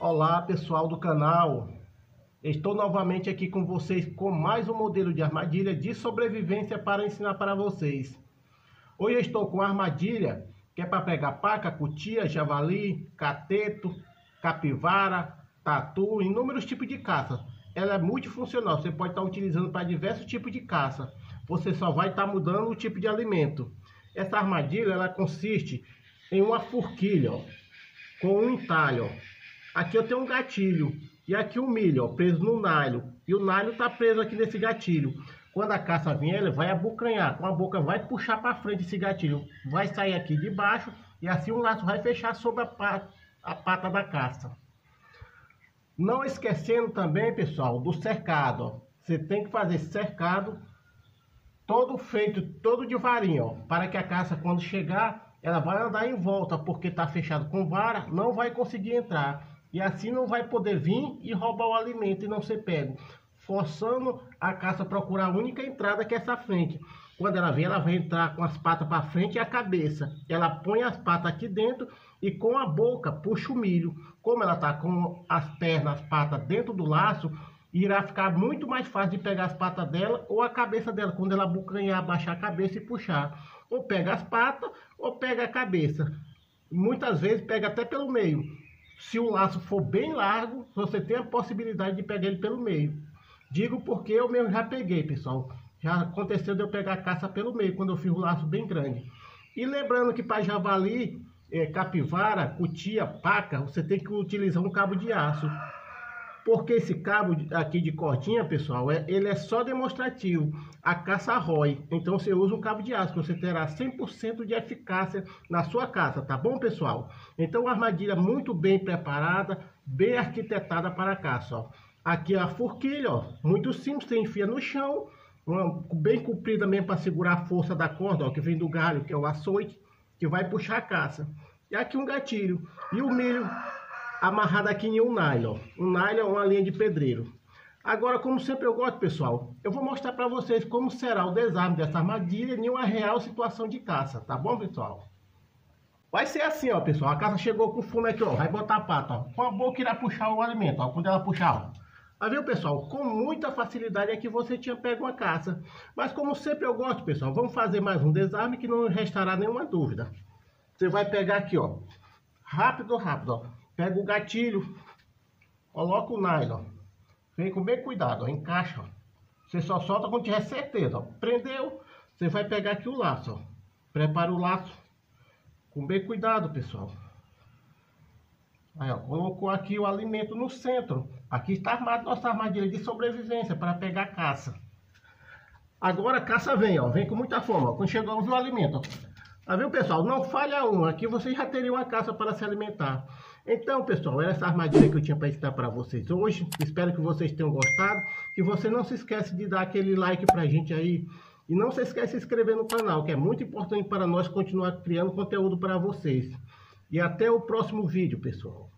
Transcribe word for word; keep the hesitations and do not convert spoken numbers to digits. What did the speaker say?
Olá pessoal do canal, estou novamente aqui com vocês com mais um modelo de armadilha de sobrevivência para ensinar para vocês. Hoje eu estou com armadilha que é para pegar paca, cutia, javali, cateto, capivara, tatu, inúmeros tipos de caça. Ela é multifuncional, você pode estar utilizando para diversos tipos de caça. Você só vai estar mudando o tipo de alimento. Essa armadilha ela consiste em uma forquilha ó, com um entalho. Ó. Aqui eu tenho um gatilho e aqui um milho ó, preso no nylon. E o nylon está preso aqui nesse gatilho. Quando a caça vier, ele vai abocanhar. Com a boca vai puxar para frente esse gatilho. Vai sair aqui de baixo e assim o laço vai fechar sobre a pata, a pata da caça. Não esquecendo também, pessoal, do cercado. Ó. Você tem que fazer cercado todo feito, todo de varinha. Ó, para que a caça quando chegar, ela vai andar em volta. Porque está fechado com vara, não vai conseguir entrar. E assim não vai poder vir e roubar o alimento e não ser pego. Forçando a caça a procurar a única entrada que é essa frente. Quando ela vem, ela vai entrar com as patas para frente e a cabeça. Ela põe as patas aqui dentro e com a boca puxa o milho. Como ela está com as pernas, as patas dentro do laço, irá ficar muito mais fácil de pegar as patas dela ou a cabeça dela. Quando ela abocanhar, abaixar a cabeça e puxar. Ou pega as patas ou pega a cabeça. Muitas vezes pega até pelo meio. Se o laço for bem largo, você tem a possibilidade de pegar ele pelo meio. Digo porque eu mesmo já peguei, pessoal. Já aconteceu de eu pegar a caça pelo meio, quando eu fiz o laço bem grande. E lembrando que para javali, é, capivara, cutia, paca, você tem que utilizar um cabo de aço. Porque esse cabo aqui de cordinha, pessoal, é, ele é só demonstrativo. A caça rói. Então você usa um cabo de aço, você terá cem por cento de eficácia na sua caça, tá bom, pessoal? Então uma armadilha muito bem preparada, bem arquitetada para a caça, ó. Aqui é a forquilha, ó, muito simples, você enfia no chão, uma, bem comprida mesmo para segurar a força da corda, ó, que vem do galho, que é o açoite, que vai puxar a caça. E aqui um gatilho. E o milho amarrado aqui em um nylon. Um nylon é uma linha de pedreiro. Agora, como sempre eu gosto, pessoal, eu vou mostrar para vocês como será o desarme dessa armadilha em uma real situação de caça, tá bom, pessoal? Vai ser assim, ó, pessoal. A caça chegou com fome aqui, ó. Vai botar a pata, ó. Com a boca irá puxar o alimento, ó. Quando ela puxar, ó. Mas viu, pessoal? Com muita facilidade é que você tinha pego uma caça. Mas como sempre eu gosto, pessoal, vamos fazer mais um desarme que não restará nenhuma dúvida. Você vai pegar aqui, ó. Rápido, rápido, ó. Pega o gatilho, coloca o nylon, vem com bem cuidado, ó, encaixa, ó. Você só solta quando tiver certeza, ó. Prendeu, você vai pegar aqui o laço, ó. Prepara o laço, com bem cuidado, pessoal. Aí, ó, colocou aqui o alimento no centro. Aqui está armado nossa armadilha de sobrevivência para pegar a caça. Agora a caça vem, ó, vem com muita fome, ó. Quando chegamos no alimento, ó. Tá vendo, pessoal? Não falha um. Aqui você já teria uma caça para se alimentar. Então, pessoal, essa armadilha que eu tinha para ensinar para vocês hoje. Espero que vocês tenham gostado. Que você não se esquece de dar aquele like pra gente aí. E não se esquece de se inscrever no canal, que é muito importante para nós continuar criando conteúdo para vocês. E até o próximo vídeo, pessoal.